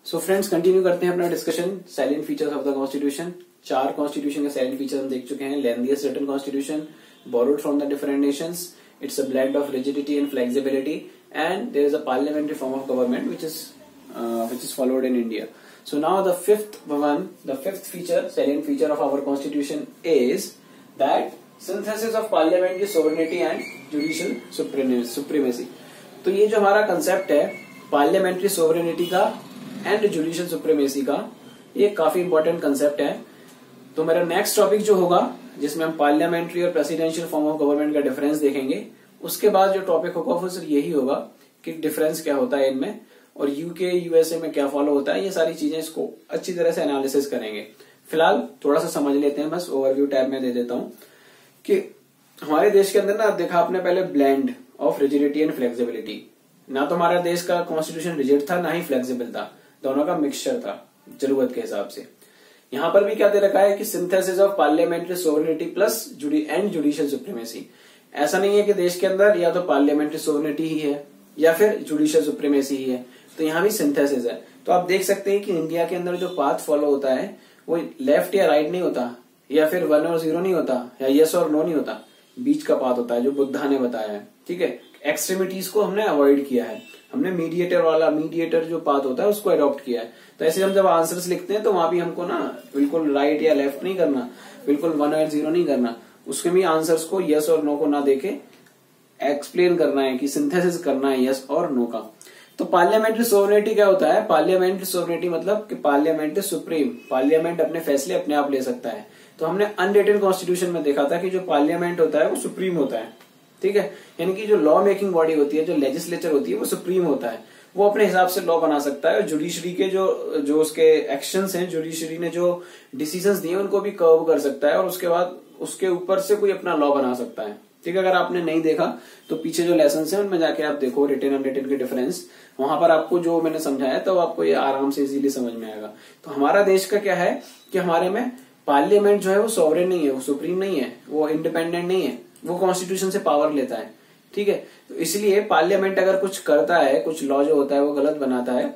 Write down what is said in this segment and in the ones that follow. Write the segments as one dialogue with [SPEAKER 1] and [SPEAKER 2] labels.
[SPEAKER 1] So friends, continue करते हैं अपना discussion salient features of the constitution. 4 constitution के साइलेंट फीचर हम देख चुके हैं। Lengthiest written constitution, borrowed from the different nations, it's a blend of rigidity and flexibility, and there is a parliamentary form of government which is followed in India. So now the fifth feature, salient feature of our constitution is that synthesis of parliamentary sovereignty and judicial supremacy. तो ये जो हमारा concept है parliamentary sovereignty का and judicial supremacy का, ये काफी important concept है। तो मेरा नेक्स्ट टॉपिक जो होगा जिसमें हम पार्लियामेंट्री और प्रेसिडेंशियल फॉर्म ऑफ गवर्नमेंट का डिफरेंस देखेंगे, उसके बाद जो टॉपिक होगा वो सिर्फ यही होगा कि डिफरेंस क्या होता है इनमें और यूके यूएसए में क्या फॉलो होता है। ये सारी चीजें इसको अच्छी तरह से एनालिसिस करेंगे। फिलहाल थोड़ा सा समझ लेते हैं, बस ओवरव्यू टैब में दे देता हूं कि हमारे देश के अंदर ना देखा आपने पहले blend of rigidity and flexibility. ना तो हमारा देश का कॉन्स्टिट्यूशन रिजिड था ना ही फ्लेक्सिबल था, दोनों का मिक्सचर था जरूरत के हिसाब से। यहां पर भी क्या दे रखा है कि synthesis of parliamentary sovereignty plus and judicial supremacy. ऐसा नहीं है कि देश के अंदर या तो पार्लियामेंट्री सोवरेनिटी ही है या फिर जुडिशियल सुप्रीमेसी ही है, तो यहां भी सिंथेसिस है। तो आप देख सकते हैं कि इंडिया के अंदर जो पाथ फॉलो होता है वो लेफ्ट या राइट नहीं होता, या फिर 1 और 0 नहीं होता, या यस और नो नहीं होता, बीच का पाथ होता है जो बुद्धा ने बताया है। ठीक है, एक्सट्रीमिटीज को हमने अवॉइड किया है, हमने मीडिएटर जो पाथ होता है उसको अडॉप्ट किया है। तो ऐसे हम जब आंसर्स लिखते हैं तो वहां भी हमको ना बिल्कुल राइट या लेफ्ट नहीं करना, बिल्कुल 1 और 0 नहीं करना, उसके भी आंसर्स को यस और नो को ना देके एक्सप्लेन करना है कि सिंथेसिस करना है यस और नो का। तो पार्लियामेंट्री सोवरेनिटी क्या होता है? पार्लियामेंट्री सोवरेनिटी मतलब कि पार्लियामेंट इज सुप्रीम, पार्लियामेंट अपने फैसले अपने आप ले सकता है। तो हमने अनरिटन कॉन्स्टिट्यूशन में देखा था कि जो पार्लियामेंट होता है वो सुप्रीम होता है। ठीक है, यानी कि जो लॉ मेकिंग बॉडी होती है, जो लेजिस्लेचर होती है, वो सुप्रीम होता है, वो अपने हिसाब से लॉ बना सकता है। और जुडिशरी के जो उसके एक्शंस हैं, जुडिशरी ने जो डिसीजंस दिए उनको भी कर्व कर सकता है और उसके बाद उसके ऊपर से कोई अपना लॉ बना सकता है। ठीक है, अगर आपने नहीं देखा तो पीछे जो लेसन है उनमें जाके आप देखो रिटन अनरिटन के डिफरेंस, वहां पर आपको जो मैंने समझाया तो आपको ये आराम से इजीली समझ में आएगा। तो हमारा देश का क्या है कि हमारे में पार्लियामेंट जो है वो सॉवरेन नहीं है, वो सुप्रीम नहीं है, वो इंडिपेंडेंट नहीं है, वो कॉन्स्टिट्यूशन से पावर लेता है। ठीक है, तो इसलिए पार्लियामेंट अगर कुछ करता है, कुछ लॉ जो होता है वो गलत बनाता है,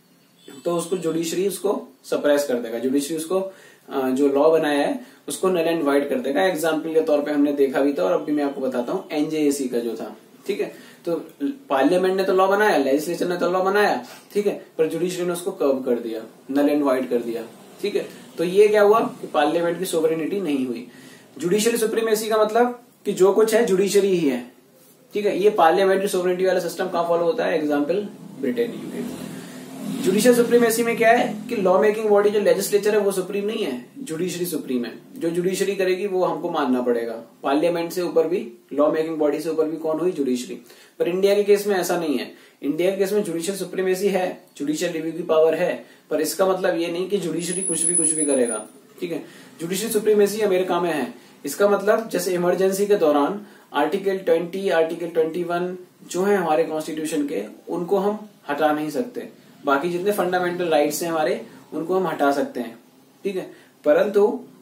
[SPEAKER 1] तो उसको जुडिशरी उसको सप्रेस कर देगा। जुडिशरी उसको जो लॉ बनाया है उसको नल एंड वाइड कर देगा। एग्जाम्पल के तौर पे हमने देखा भी था और अब भी मैं आपको बताता हूँ एनजेएसी का जो था। ठीक है, तो पार्लियामेंट ने तो लॉ बनाया, लेजिस्लेचर ने तो लॉ बनाया, ठीक है, पर जुडिशरी ने उसको कर्व कर दिया, नल एंड वाइड कर दिया। ठीक है, तो ये क्या हुआ कि पार्लियामेंट की सोवरेनिटी नहीं हुई। जुडिशियल सुप्रीमेसी का मतलब कि जो कुछ है जुडिशरी ही है। ठीक है, ये पार्लियामेंट्री सोवरेनिटी वाला सिस्टम कहां फॉलो होता है? Example Britain, UK. Judicial supremacy में क्या है कि लॉ मेकिंग बॉडी जो लेजिस्लेचर है वो सुप्रीम नहीं है, जुडिशरी सुप्रीम है। जो जुडिशरी करेगी वो हमको मानना पड़ेगा। पार्लियामेंट से ऊपर भी, लॉ मेकिंग बॉडी से ऊपर भी कौन हुई? जुडिशरी। पर इंडिया के केस में ऐसा नहीं है। इंडिया के केस में जुडिशियल सुप्रीमेसी है, जुडिशियल रिव्यू की पावर है, पर इसका मतलब ये नहीं कि जुडिशरी कुछ भी करेगा। ठीक है, जुडिशियल सुप्रीमेसी अमेरिका में है। इसका मतलब जैसे इमरजेंसी के दौरान आर्टिकल 20, आर्टिकल 21 जो है हमारे कॉन्स्टिट्यूशन के, उनको हम हटा नहीं सकते। बाकी जितने फंडामेंटल राइट्स हैं हमारे, उनको हम हटा सकते हैं। ठीक है, परंतु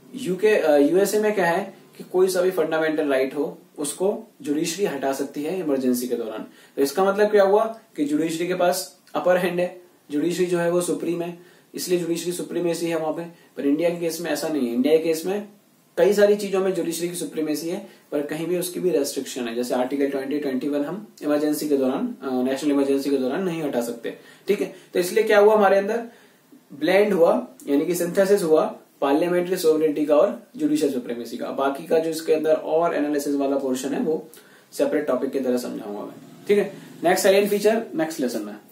[SPEAKER 1] यूएसए में क्या है कि कोई सा भी फंडामेंटल राइट हो उसको जुडिशरी हटा सकती है इमरजेंसी के दौरान। तो इसका मतलब क्या हुआ कि जुडिशरी के पास अपर हैंड है, जुडिशरी जो है वो सुप्रीम है, इसलिए जुडिशरी सुप्रीमेसी है वहां पे। पर इंडिया के केस में ऐसा नहीं है। इंडिया के केस में कई सारी चीजों में जुडिशरी की सुप्रीमेसी है, पर कहीं भी उसकी भी रेस्ट्रिक्शन है। जैसे आर्टिकल 20, 21 हम इमरजेंसी के दौरान, नेशनल इमरजेंसी के दौरान नहीं हटा सकते। ठीक है, तो इसलिए क्या हुआ, हमारे अंदर ब्लेंड हुआ, यानी कि सिंथेसिस हुआ पार्लियामेंट्री सोवरेनिटी का और जुडिशियल सुप्रीमेसी का। बाकी का जो इसके अंदर और एनालिसिस वाला पोर्शन है वो सेपरेट टॉपिक की तरह समझाऊंगा मैं। ठीक है, next salient feature next lesson में।